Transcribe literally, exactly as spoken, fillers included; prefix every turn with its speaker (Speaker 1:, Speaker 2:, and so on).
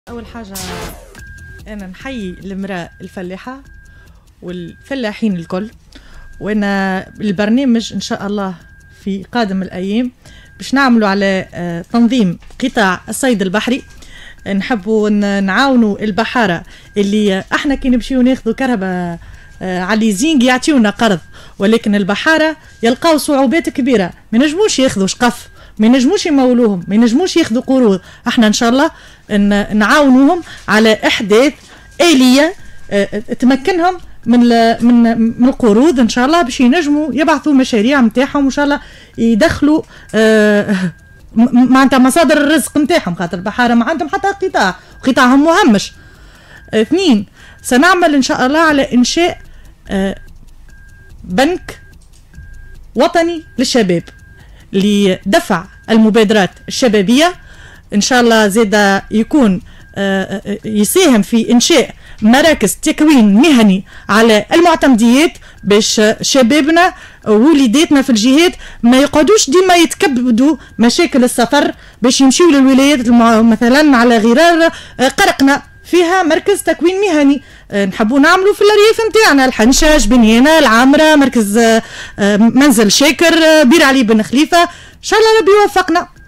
Speaker 1: أول حاجة أنا نحيي المرأة الفلاحة والفلاحين الكل، وأنا البرنامج إن شاء الله في قادم الأيام باش نعملوا على تنظيم قطاع الصيد البحري. نحبوا نعاونوا البحارة اللي احنا كي نمشيو ناخذوا كهرباء على الليزينغ يعطيونا قرض، ولكن البحارة يلقاو صعوبات كبيرة، ما ينجموش ياخذوا شقف، ما ينجموش يمولوهم، ما ينجموش ياخذوا قروض. احنا ان شاء الله نعاونوهم على احداث آلية تمكنهم من من من القروض ان شاء الله، باش ينجموا يبعثوا مشاريع نتاعهم وان شاء الله يدخلوا معناتها مصادر الرزق نتاعهم، خاطر البحارة ما عندهم حتى قطاع، قطاعهم مهمش. اثنين، سنعمل ان شاء الله على انشاء بنك وطني للشباب لدفع المبادرات الشبابية. ان شاء الله زيدا يكون يساهم في انشاء مراكز تكوين مهني على المعتمديات، باش شبابنا ووليداتنا في الجهات ما يقعدوش ديما يتكبدوا مشاكل السفر باش يمشيو للولايات مثلا على غرار قرقنا فيها مركز تكوين مهني. نحبوا نعملوا في الريف نتاعنا الحنشاش، بنيانه، العامره، مركز منزل شاكر، بير علي بن خليفه. ان شاء الله ربي يوفقنا.